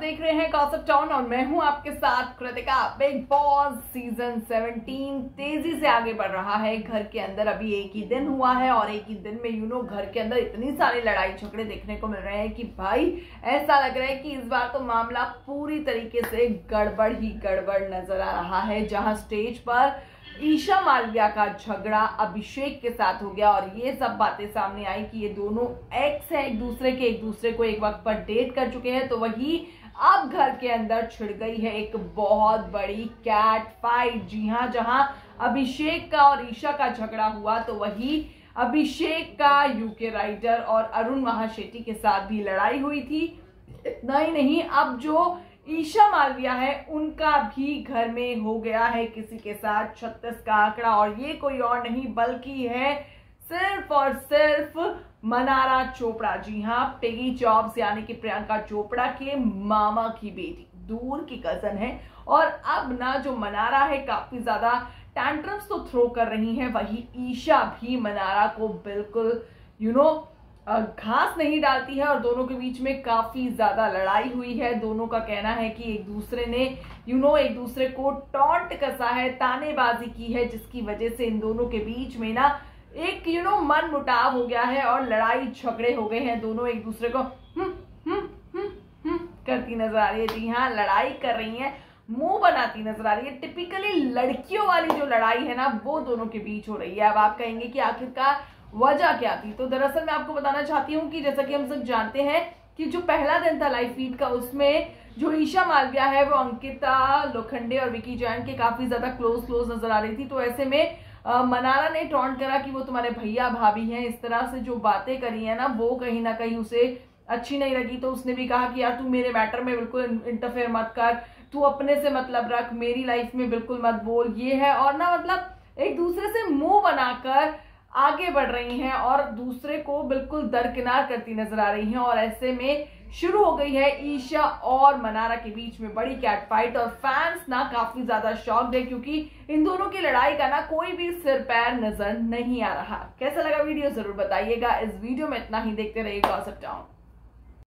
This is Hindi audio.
देख रहे हैं गॉसिप टाउन और मैं हूं आपके साथ कृतिका। बिग बॉस सीजन 17 तेजी से आगे बढ़ रहा है। घर के अंदर अभी एक ही दिन हुआ है और एक ही दिन में घर के अंदर इतनी सारी लड़ाई झगड़े देखने को मिल रहे हैं कि भाई ऐसा लग रहा है कि इस बार तो मामला पूरी तरीके से गड़बड़ ही गड़बड़ नजर आ रहा है। जहां स्टेज पर ईशा मालविया का झगड़ा अभिषेक के साथ हो गया और ये सब बातें सामने आई कि ये दोनों एक्स हैं, एक दूसरे को एक वक्त पर डेट कर चुके हैं। तो वही अब घर के अंदर छिड़ गई है एक बहुत बड़ी कैट फाइट। जी हाँ, जहां अभिषेक का और ईशा का झगड़ा हुआ तो वही अभिषेक का यूके राइटर और अरुण महाशेट्टी के साथ भी लड़ाई हुई थी। इतना ही नहीं, अब जो ईशा मालविया है उनका भी घर में हो गया है किसी के साथ 36 का आंकड़ा, और ये कोई और नहीं बल्कि है सिर्फ और सिर्फ मनारा चोपड़ा। जी हाँ, पेगी जॉब्स यानी कि प्रियंका चोपड़ा के मामा की बेटी, दूर की कजन है। और अब ना जो मनारा है काफी ज्यादा टैंट्रम्स तो थ्रो कर रही है, वही ईशा भी मनारा को बिल्कुल घास नहीं डालती है और दोनों के बीच में काफी ज्यादा लड़ाई हुई है। दोनों का कहना है कि एक दूसरे ने एक दूसरे को टॉन्ट कसा है, तानेबाजी की है, जिसकी वजह से इन दोनों के बीच में ना एक मन मुटाव हो गया है और लड़ाई झगड़े हो गए हैं। दोनों एक दूसरे को करती नजर आ रही है। जी हाँ, लड़ाई कर रही है, मुंह बनाती नजर आ रही है। टिपिकली लड़कियों वाली जो लड़ाई है ना वो दोनों के बीच हो रही है। अब आप कहेंगे कि आखिरकार वजह क्या थी, तो दरअसल मैं आपको बताना चाहती हूँ कि जैसा कि हम सब जानते हैं कि जो पहला दिन था लाइव फीड का, उसमें जो ईशा मालविया है वो अंकिता लोखंडे और विकी जैन के काफी ज्यादा क्लोज नजर आ रही थी। तो ऐसे में मनारा ने टॉन्ट करा कि वो तुम्हारे भैया भाभी हैं, इस तरह से जो बातें करी है ना वो कहीं ना कहीं उसे अच्छी नहीं लगी। तो उसने भी कहा कि यार तू मेरे मैटर में बिल्कुल इंटरफेयर मत कर, तू अपने से मतलब रख, मेरी लाइफ में बिल्कुल मत बोल। ये है और ना एक दूसरे से मुंह बनाकर आगे बढ़ रही हैं और दूसरे को बिल्कुल दरकिनार करती नजर आ रही हैं। और ऐसे में शुरू हो गई है ईशा और मनारा के बीच में बड़ी कैट फाइट और फैंस ना काफी ज्यादा शॉक्ड है क्योंकि इन दोनों की लड़ाई का ना कोई भी सिर पैर नजर नहीं आ रहा। कैसा लगा वीडियो जरूर बताइएगा। इस वीडियो में इतना ही, देखते रहिए गॉसिप टाउन।